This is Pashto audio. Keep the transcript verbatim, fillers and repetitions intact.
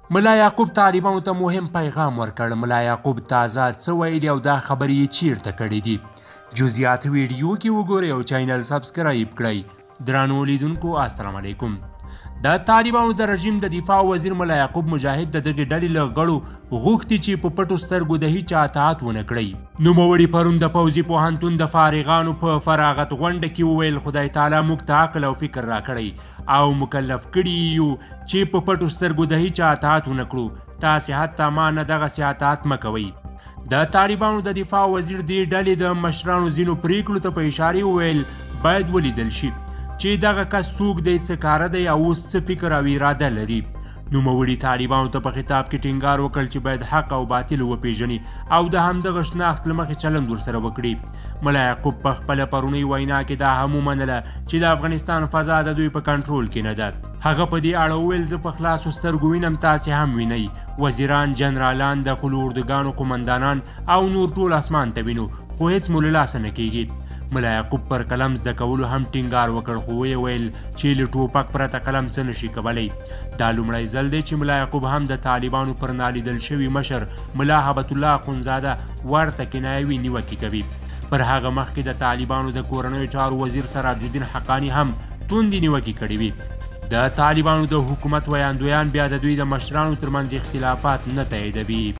ملا یعقوب طالبانو ته مهم پیغام ورکړ. ملا یعقوب تازه څه ویلي او دا خبرې یې چیرته کړې دي؟ جزئیات ویډیو کې وګورئ او چینل سبسکرایب کړئ. درنو لیدونکو السلام علیکم. د طالبانو د رژیم د دفاع وزیر ملا یعقوب مجاهد د دغې ډلې له غړو غوښتي چې په پټو سترګو د هیچا اطاعت ونه کړي. نوموړي پرون د پوځي پوهنتون د فارغانو په فراغت غونډه کې وویل خدای تعالی موږ ته عقل او فکر راکړی او مکلف کړي یو چې په پټو سترګو د هیچا اطاعت ونه کړو. تاسې حتی ما نه دغسې اطاعت مه کوئ. د طالبانو د دفاع وزیر دې ډلې د مشرانو ځینو پریکړو ته په اشارې وویل باید ولیدل شي چې دغه کس څوک دی، څه کاره دی او اوس څه فکر او اراده لري. نوموړي طالبانو ته په خطاب کې ټینګار وکړ چې باید حق او باطل وپیژني او د همدغه شناخت له مخې چلند ورسره وکړي. ملا یعقوب په خپله پرونۍ وینا کې دا هم ومنله چې د افغانستان فضا د دوی په کنټرول کې نه ده. هغه په دې اړه وویل زه په خلاصو سترګو وینم، تاسې هم وینئ. وزیران، جنرالان، د خپلو اردوګانو قمندانان او نور ټول اسمان ته وینو، خو هیڅ مو له لاسه نه کیږي. ملا یعقوب پر قلم زده کولو هم ټینګار وکړ، خو ویې ویل چې له ټوپک پرته قلم څه نشي کولی. دا لومړی ځل دی چې ملا یعقوب هم د طالبانو پر نالیدل شوي مشر ملا هبت الله اخندزاده ورته کنایوي نیوکې کوي. پر هغه مخکې د طالبانو د کورنیو چارو وزیر سراج الدین حقانی هم توندې نیوکې کړې وي. د طالبانو د حکومت ویاندویان بیا د دوی د مشرانو ترمنځ اختلافات نه تاییدوي.